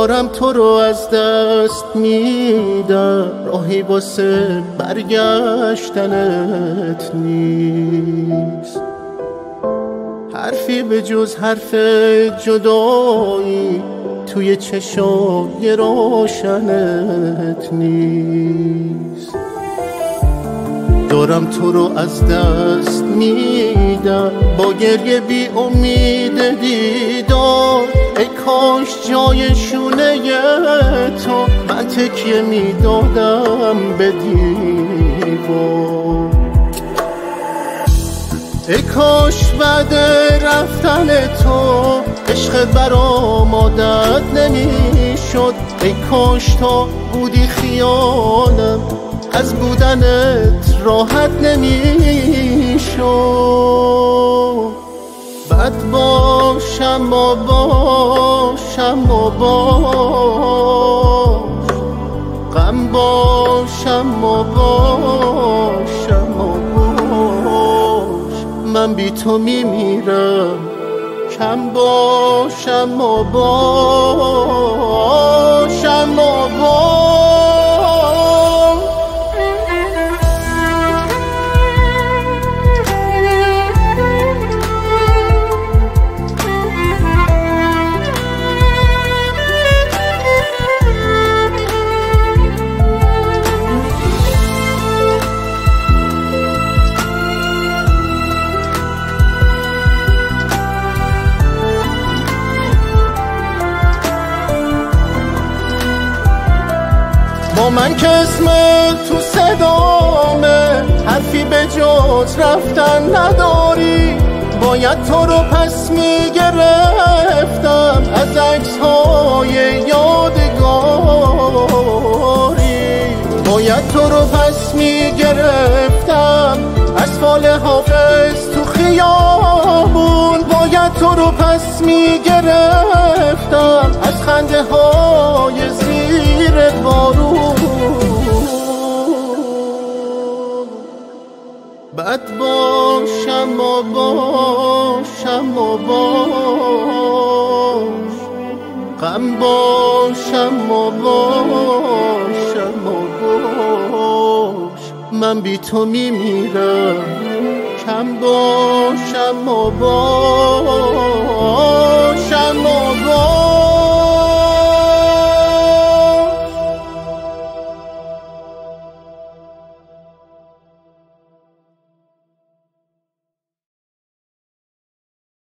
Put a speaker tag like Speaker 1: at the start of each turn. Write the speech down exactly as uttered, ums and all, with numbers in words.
Speaker 1: دارم تو رو از دست میدم، راهی واسه برگشتنت نیست. حرفی به جز حرف جدایی توی چشای روشنت نیست. دارم تو رو از دست میدم، با گریه بی امید دیدار. ای کاش جای شونه تو من تکیه میدادم به دیوار. ای کاش بعد رفتن تو عشق برام عادت نمیشد. ای کاش تا بودی خیالم از بودنت راحت نمیشد. بد باشم و باشم و باش، غم باشم و باشم و باش. من بی تو میمیرم، کم باشم و باشم و باش. با من که اسم تو صدامه، حرفی به جز رفتن نداری. باید تو رو پس میگرفتم از عکس‌های یادگاری. باید تو رو پس میگرفتم از فال حافظ تو خیابون. باید تو رو پس میگرفتم از خنده های زیر بارون. بد باشم و باشم و باش، غم باشم و باشم و باش. من بی تو میمیرم، کم باشم و باش.